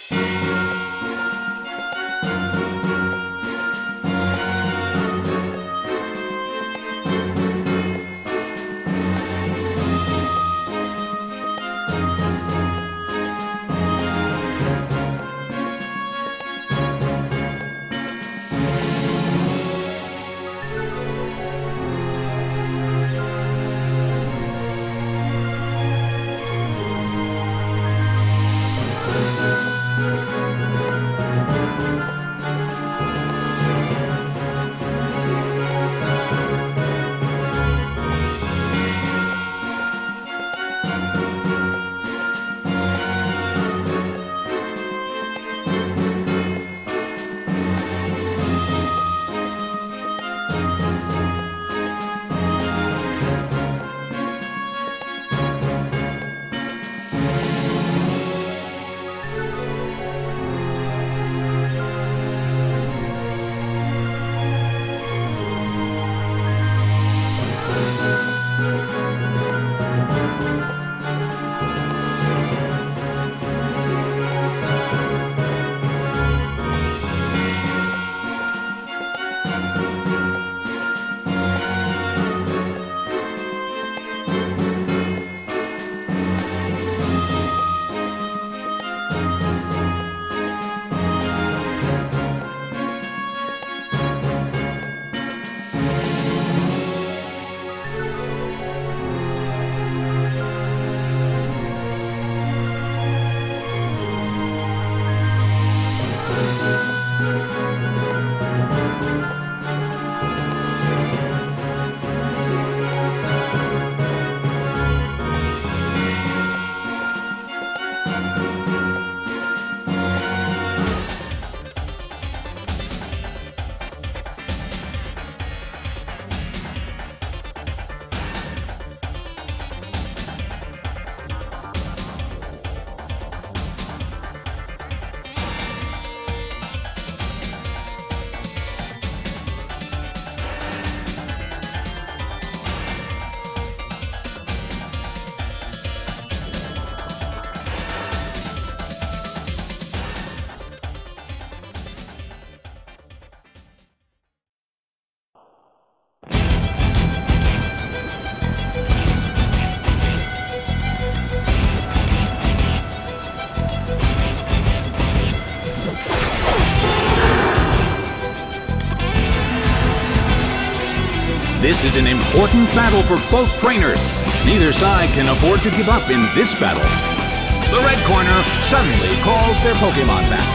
This is an important battle for both trainers. Neither side can afford to give up in this battle. The red corner suddenly calls their Pokemon back.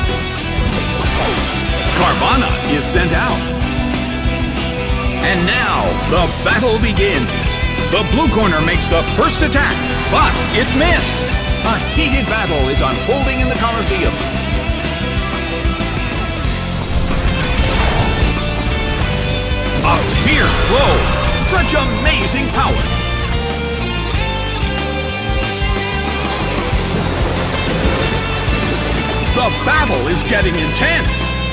Carvanha is sent out. And now, the battle begins. The blue corner makes the first attack, but it missed. A heated battle is unfolding in the Colosseum. A fierce blow! Such amazing power! The battle is getting intense!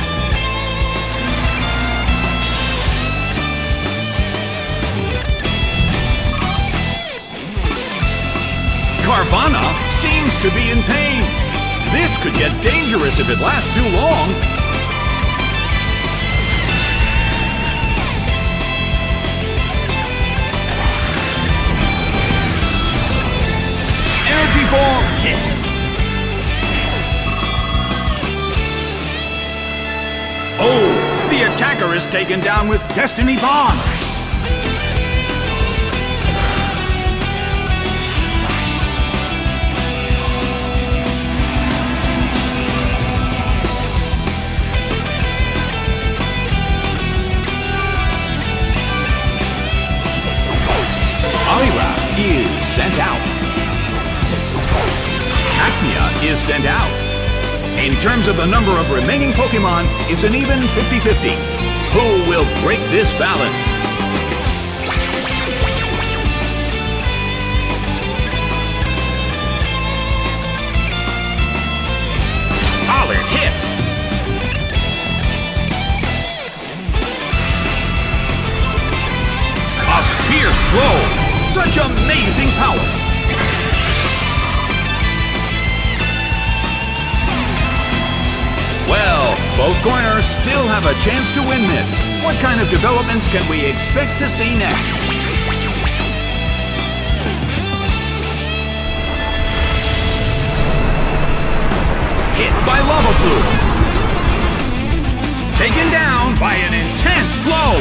Carvanha seems to be in pain. This could get dangerous if it lasts too long. Energy Ball hits. Oh, the attacker is taken down with Destiny Bond. Poliwrath is sent out. Cacnea is sent out. In terms of the number of remaining Pokemon, it's an even 50-50. Who will break this balance? Solid hit! A fierce blow! Such amazing power! corner still have a chance to win this. What kind of developments can we expect to see next? Hit by lava plume. Taken down by an intense blow.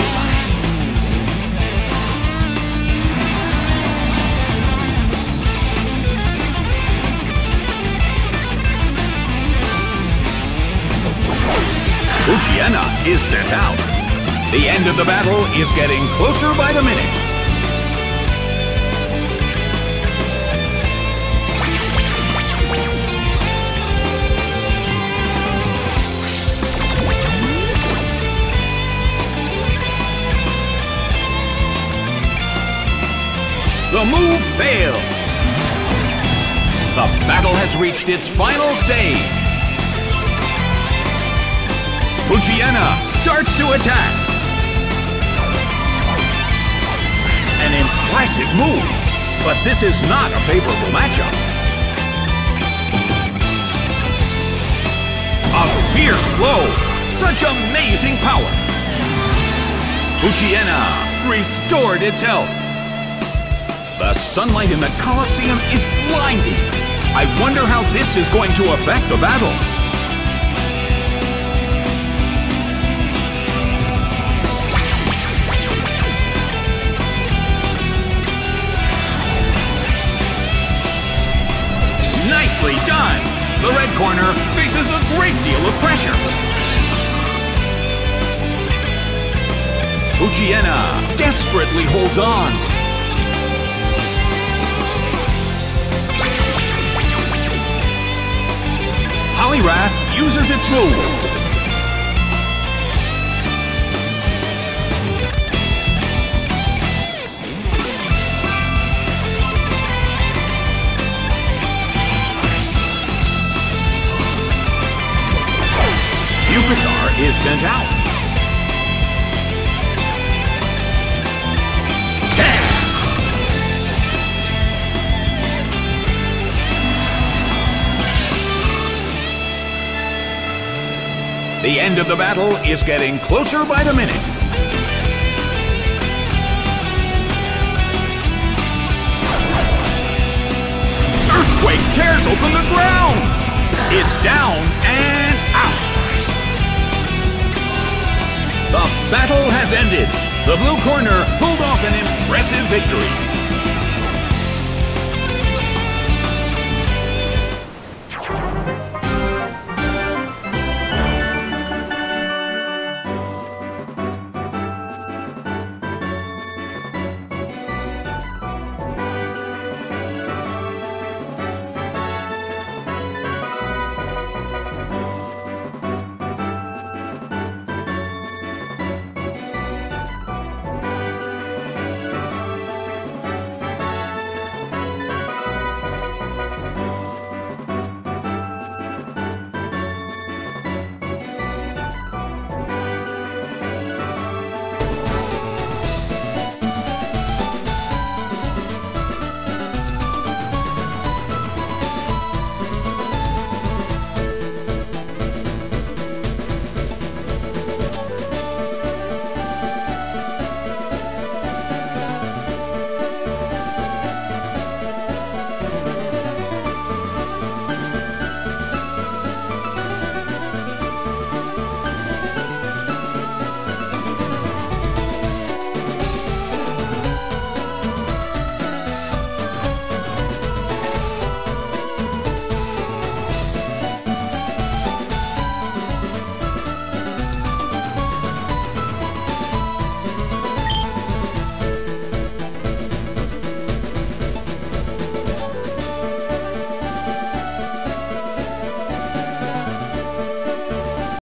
Poochyena is sent out. The end of the battle is getting closer by the minute. The move fails. The battle has reached its final stage. Poochyena starts to attack. An impressive move, but this is not a favorable matchup. A fierce blow, such amazing power. Poochyena restored its health. The sunlight in the Colosseum is blinding. I wonder how this is going to affect the battle. Nicely done! The red corner faces a great deal of pressure. Poochyena desperately holds on. Poliwrath uses its move. Pupitar is sent out. The end of the battle is getting closer by the minute. Earthquake tears open the ground. It's down and out. The battle has ended. The blue corner pulled off an impressive victory.